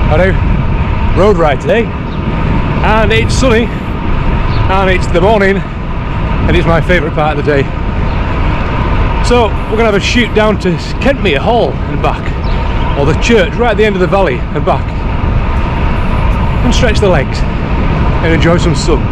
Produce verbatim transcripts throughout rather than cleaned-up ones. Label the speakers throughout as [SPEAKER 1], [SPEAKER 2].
[SPEAKER 1] I do. Road ride today, and it's sunny, and it's the morning, and it's my favourite part of the day. So we're going to have a shoot down to Kentmere Hall and back, or the church right at the end of the valley and back, and stretch the legs and enjoy some sun.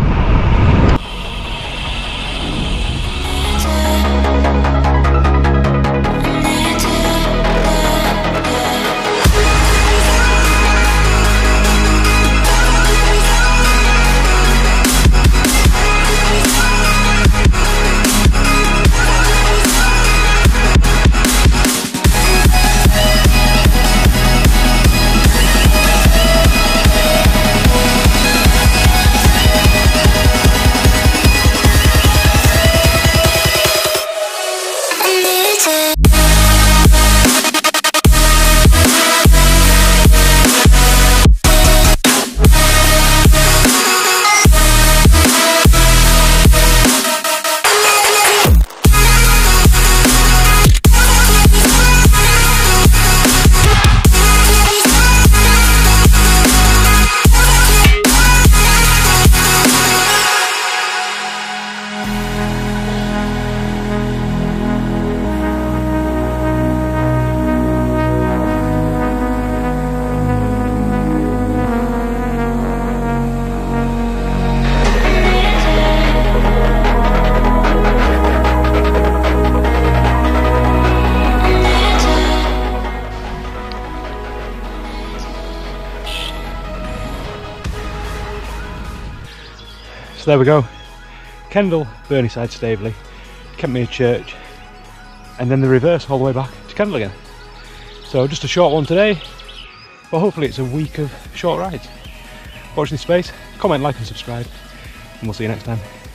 [SPEAKER 1] So there we go, Kendal, Burnieside, Staveley, Kentmere Church, and then the reverse all the way back to Kendal again. So just a short one today, but hopefully it's a week of short rides. Watch this space, comment, like and subscribe, and we'll see you next time.